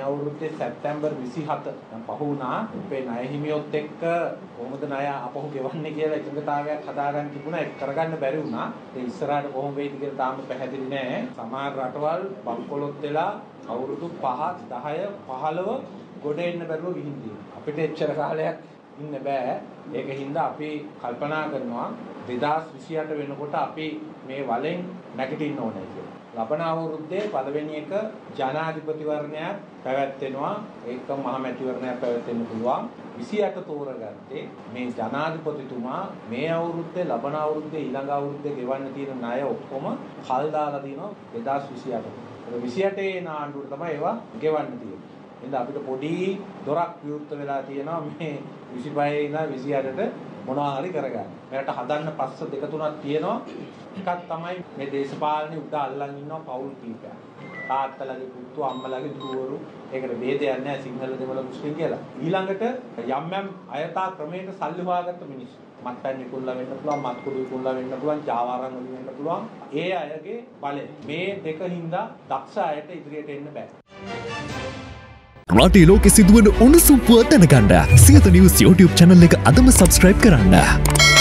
අවුරුද්දේ සැප්තැම්බර් 27 දැන් පහ වුණා. අපේ ණය හිමියොත් එක්ක කොහොමද ණය අපහු ගෙවන්නේ කියලා එකඟතාවයක් හදාගන්න තිබුණා. ඒක කරගන්න බැරි වුණා. ඒ ඉස්සරහට කොහොම වෙයිද කියලා තාම පැහැදිලි නෑ. සමහර රටවල් බංකොලොත් වෙලා අවුරුදු 5, 10, 15 ගොඩ එන්න බැරුව විහිං අපිට එච්චර කාලයක් ඉන්න බෑ. ඒකින්ද අපි කල්පනා කරනවා 2028 වෙනකොට අපි මේ වලෙන් නැගිටින්න ඕනේ කියලා. ලබන අවුරුද්දේ පළවෙනි එක ජනාධිපතිවරණයක් පැවැත්වෙනවා. ඒක මහ මැතිවරණයක් පැවැත්වෙන්න පුළුවන්. 28 තෝරගත්තේ මේ ජනාධිපතිතුමා මේ අවුරුද්දේ ලබන අවුරුද්දේ ඊළඟ අවුරුද්දේ ගෙවන්න තියෙන ණය ඔක්කොම කල් දාලා දිනවා 2028. 28 නාඩුවට තමයි ඒවා ගෙවන්න තියෙන්නේ. එහෙනම් අපිට පොඩි දොරක් විවෘත වෙලා තියෙනවා මේ 25 ඉඳලා 28ට මොනවා හරි කරගන්න. මේකට හදන්න පස්ස දෙක තුනක් තියෙනවා. එකක් තමයි මේ දේශපාලනේ උඩ අල්ලන් ඉන්නවා පවුල් කීපයක්. තාත්තලාගේ පුතු අම්මලාගේ දුවරු ඒකට ભેදයක් නැහැ සිංහල දෙමළ මුස්ලිම් කියලා. ඊළඟට යම් අයථා ක්‍රමයකට සල්ලි හොයාගත්ත මිනිස්සු. මත්පැන් විකුණලා වෙන්න පුළුවන්, මත්කුඩු විකුණලා වෙන්න පුළුවන්, ජාවාරම් වලින් වෙන්න පුළුවන්. ඒ අයගේ බලය. මේ දෙකින්ද දක්ෂ අයට ඉදිරියට එන්න බෑ. රටේ ලෝකෙ සිදුවන උණුසුම් පුවත් දැනගන්න සියත නිවුස් YouTube channel එක අදම subscribe කරන්න.